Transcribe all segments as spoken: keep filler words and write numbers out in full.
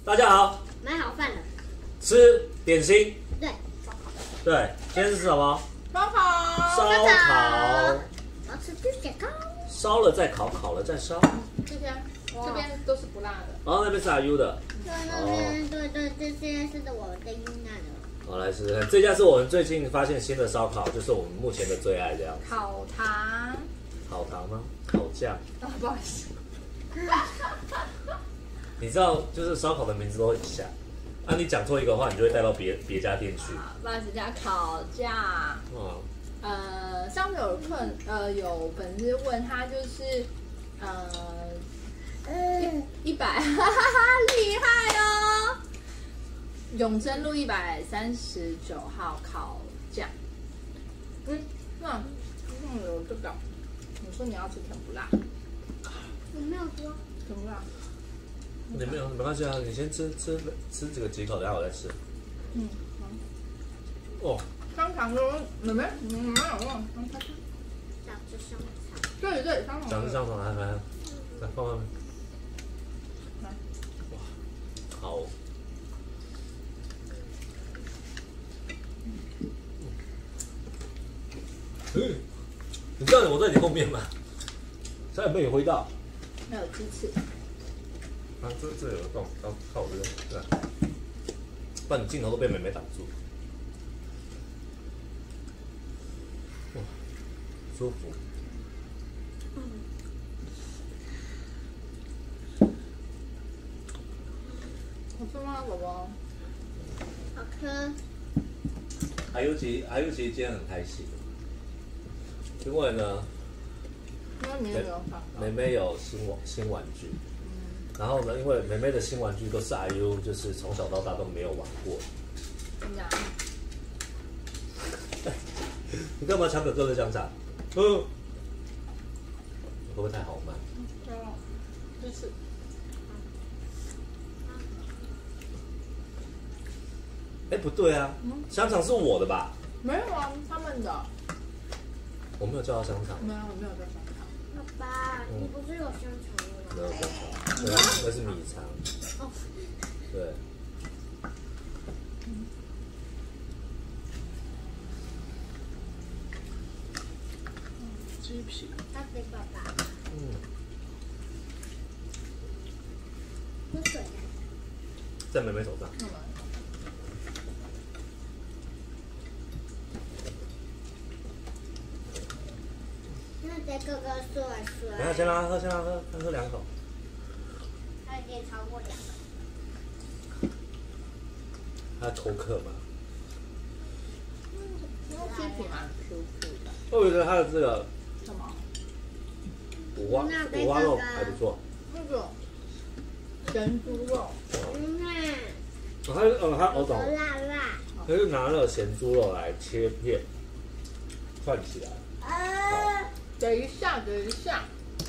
大家好， 买好饭了。 吃点心。 对， 对，今天是什么？ 烧烤。 烧烤。 我要吃猪血糕。 烧了再烤，烤了再烧。 这边这边都是不辣的。 然后那边是阿 U 的。 对，那边对对，这些是我的阴暗的。 好，来试试看，这家是我们最近发现新的烧烤，就是我们目前的最爱这样。 烤糖。 烤糖吗？烤酱。 啊，不好意思。 你知道，就是烧烤的名字都很像。啊，你讲错一个话，你就会带到别别家店去。 不好意思，加烤架。 哦。 呃，上次有客呃有粉丝问他就是呃一一百，哈哈哈，厉害哦！永贞路一百三十九号烤架。嗯，那那有这个，你说你要吃甜不辣？ 我没有说。 甜不辣？ 你没有没关系啊，你先吃吃吃这个几口，等下我再吃。 嗯，好。 哦。 香肠说妹妹，你没有忘，香肠。 想吃香肠。 对对，香肠。 想吃香肠，来来来，来放外面。 来。 哇，好。嗯，你知道我在你后面吗？差点被你挥到。 没有鸡翅。 啊，这这有个洞，靠靠我这边，对。不然你镜头都被妹妹挡住。哇，舒服。 嗯。 好吃吗，宝宝？ 好吃。 还有其还有其实今天很开心，因为呢， 因为你也有发妹妹有新玩新玩具。然后呢，因为妹妹的新玩具都是 I U， 就是从小到大都没有玩过。 真的？ 你干嘛抢哥哥的香肠？嗯，会不会太好慢？ 没有，支持。 哎，不对啊，香肠是我的吧？ 没有啊，他们的。 我没有叫到香肠。 没有，我没有叫香肠。 爸爸，你不是有香肠吗？ 没有香肠，对，那是米肠。 哦。 对。 鸡皮。 他给爸爸。 嗯。 喝水。 在妹妹手上。 那给哥哥说水。 等下先让他喝，先让他喝，他喝两口。 他已经超过两个。 他抽客嘛。 因为鸡皮蛮 Q Q 的。 我觉得他的这个什么？ 五花五花肉还不错。 那个咸猪肉。 嗯呐。 他呃他我懂。 辣辣。 他是拿了咸猪肉来切片，串起来。 啊。 等一下，等一下。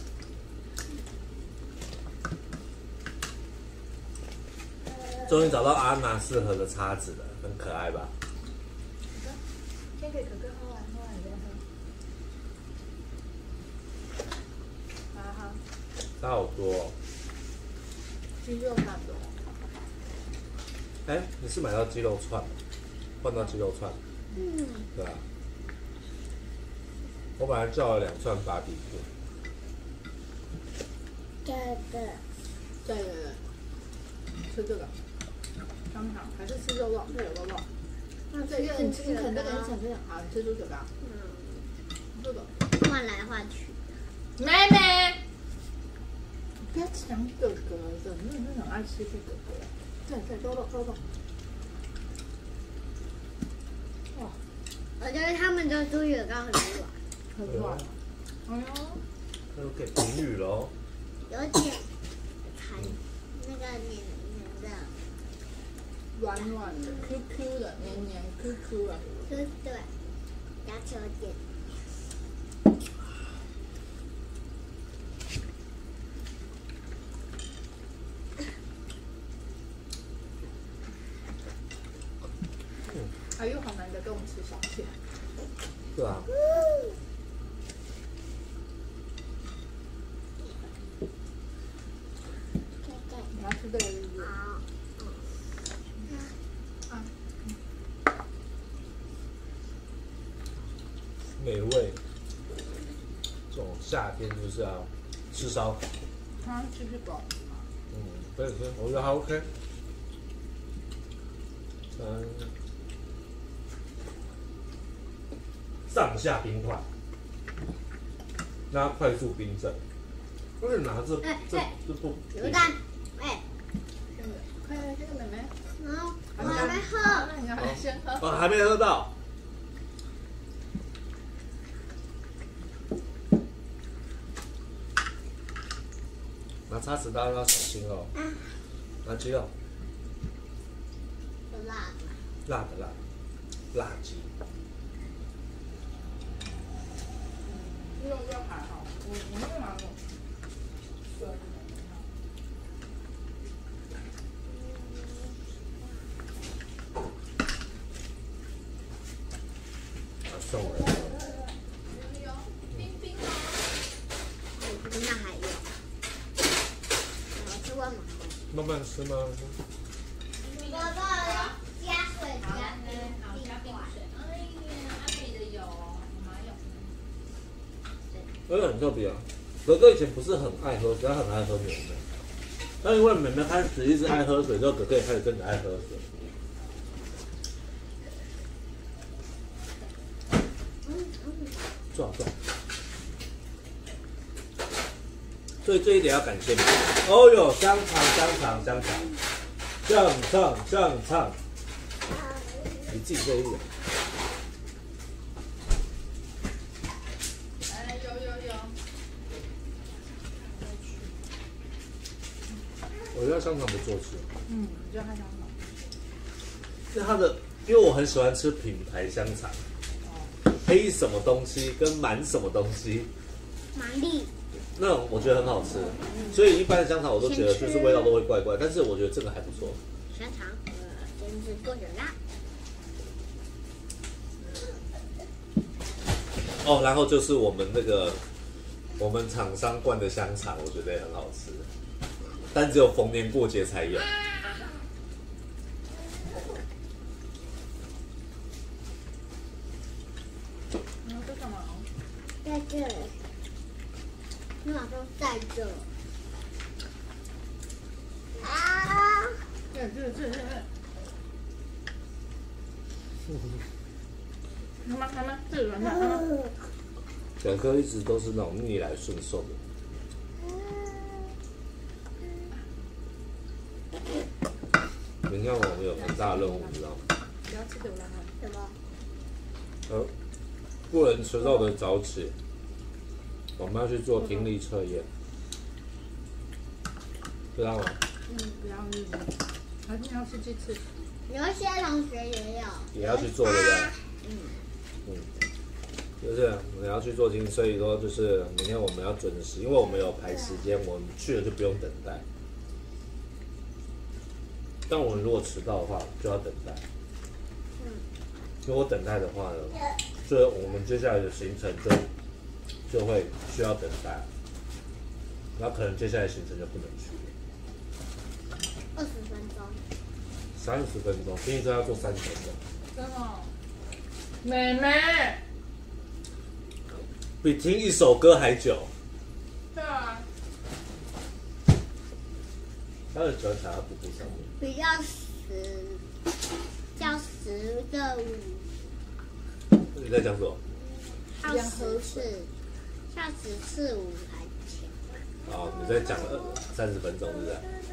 终于找到安娜适合的叉子了，很可爱吧？ 先给哥哥喝完，喝完你再喝。好好。 它好多、哦。 鸡肉蛮多。 哎，你是买到鸡肉串，换到鸡肉串？ 嗯。 对啊。我本来叫了两串芭比 Q。 这个。 对对对。吃这个。香肠还是吃肉肉？这有肉肉。那这个你吃，你啃这个，你啃这个。好，你吃猪血糕。嗯。这个。 换来换去。 妹妹。不要抢哥哥的，你真的很爱吃这哥哥。对对，肉肉肉肉。哇。 我觉得他们的猪血糕很软。 很软。哎呦。 那都给评语喽。 有点弹，那个黏黏的。 软软的 ，Q Q 的，黏黏 Q Q 的。 对对，牙齿有点。 哎呦，好难得跟我吃小片。 对啊。 你要吃这个是不是？ 好。 美味。这种夏天就是要吃烧烤。 它继续保持吗？ 嗯，可以吃，我觉得还 OK。嗯，上下冰块，那快速冰镇。而且拿这这这不榴弹，哎， 这个，快来这个妹妹。 嗯，我还没喝。 那你要先喝。 哦，还没喝到。拿叉子，大家要小心哦。拿鸡肉， 有辣的。 辣的辣，辣鸡。 肉就还好，我我那个蛮有酸的。 送了。 有冰冰哦。 那还有，我吃过吗？ 慢慢吃吗？ 我要加水加冰加冰水。哎呀，阿美的有，我妈有。 而且很特别啊，哥哥以前不是很爱喝水，他很爱喝牛奶。但因为妹妹开始一直爱喝水，之后哥哥也开始跟着爱喝水。壮壮。所以这一点要感谢你。哦哟，香肠香肠香肠，香肠香肠，你自己这一点。 哎，有有有。 我觉得香肠不错吃。 嗯，我觉得它香肠。 是它的，因为我很喜欢吃品牌香肠，黑什么东西跟满什么东西， 玛丽。 那种我觉得很好吃，所以一般的香肠我都觉得就是味道都会怪怪，但是我觉得这个还不错。 香肠，呃，真是够热辣。 哦，然后就是我们那个我们厂商灌的香肠，我觉得也很好吃，但只有逢年过节才有。 你要吃什么？ 在这里，你好像在这。啊！ 对，这这这。妈妈妈妈，这个软软妈妈。 小哥一直都是那种逆来顺受的。明天我们有很大的任务，你知道吗？ 不要吃流浪汉。 什么？ 呃，不能迟到的早起，我们要去做听力测验，知道吗？ 嗯，不要日子。还是你要吃鸡翅？ 有一些同学也有。 也要去做的呀。 嗯。 嗯。就是我们要去做听，所以说就是明天我们要准时，因为我们有排时间，我们去了就不用等待。但我们如果迟到的话，就要等待。 嗯。 如果等待的话呢，所以我们接下来的行程就就会需要等待，然后可能接下来行程就不能去了。 二十分钟。 三十分钟，听说要做三十分钟。 真的、哦。妹妹。 比听一首歌还久。 对啊。 他的脚踩在布布上面。 比较实，较实的舞。 你在讲什么？ 要十次，要十次舞台前。 哦，你在讲了三十分钟，是不是？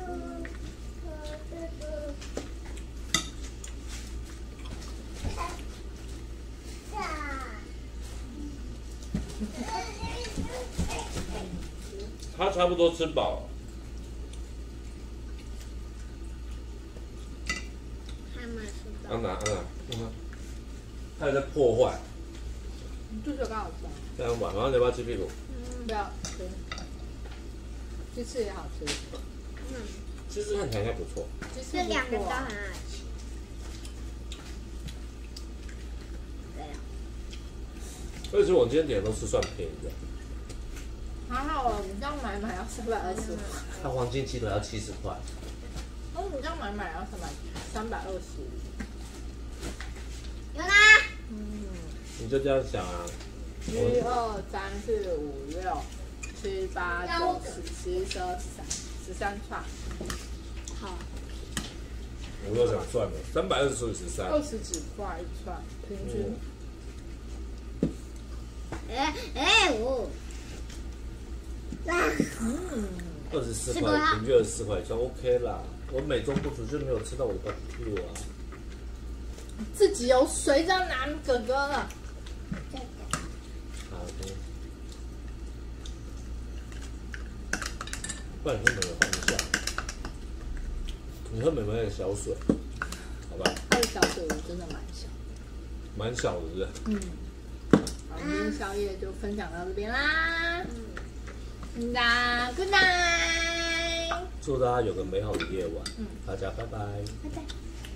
他差不多吃饱了。 还没吃到。 安娜，安娜，嗯，他也在破坏。 你肚子有刚好吃啊？ 这样晚，然后你要不要吃屁股？ 不要吃。鸡翅也好吃。 嗯。 其实看起来应该不错。 鸡翅这两个都很好吃。对啊。 而且我今天点的都是算便宜的。 还好哦，你这样买买要三百二十块。 它黄金鸡腿要七十块。 哦，你这样买买要三百三百二十。 有啦。 嗯。 你就这样想啊， 一二三四五六七八九十十一十二十三十三串， 好， 我又想算了，三百二十除以十三， 二十几块一串，平均。 哎哎我，啊， 嗯， 二十四是不是块，平均二十四块，算 OK 啦。我美中不足就没有吃到我的 barbecue 啊。 自己有水就要拿哥哥了。 这个好的。不然你跟妹妹换一下，你和妹妹的小水，好吧？ 他的小水我真的蛮小。 蛮小的，是不是？ 嗯。好，今天宵夜就分享到这边啦。嗯，那 good night。 祝大家有个美好的夜晚。 嗯， 大家拜拜。 拜拜。